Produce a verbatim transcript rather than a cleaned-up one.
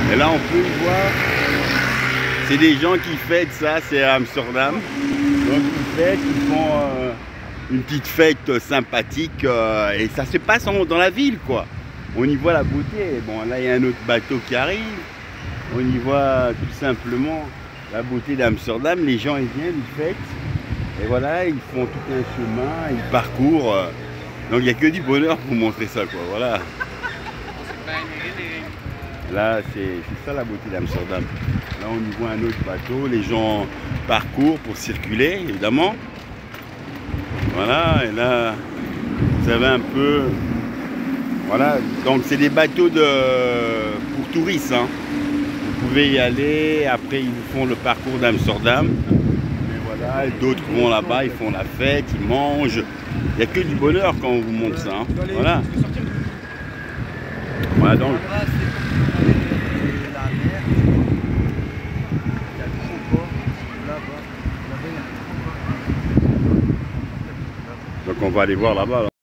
Et là, on peut y voir, c'est des gens qui fêtent ça, c'est à Amsterdam. Donc ils fêtent, ils font euh, une petite fête sympathique euh, et ça se passe en, dans la ville, quoi. On y voit la beauté. Bon, là, il y a un autre bateau qui arrive. On y voit tout simplement la beauté d'Amsterdam. Les gens, ils viennent, ils fêtent. Et voilà, ils font tout un chemin, ils parcourent. Euh, donc, il n'y a que du bonheur pour montrer ça, quoi. Voilà. Là, c'est ça la beauté d'Amsterdam. Là, on y voit un autre bateau. Les gens parcourent pour circuler, évidemment. Voilà, et là, vous avez un peu... Voilà, donc c'est des bateaux de, pour touristes. Hein. Vous pouvez y aller, après ils font le parcours d'Amsterdam. Et voilà, d'autres vont là-bas, ils font la fête, ils mangent. Il n'y a que du bonheur quand on vous montre ça. Hein. Voilà. Voilà donc. Donc on va aller voir là-bas. Là.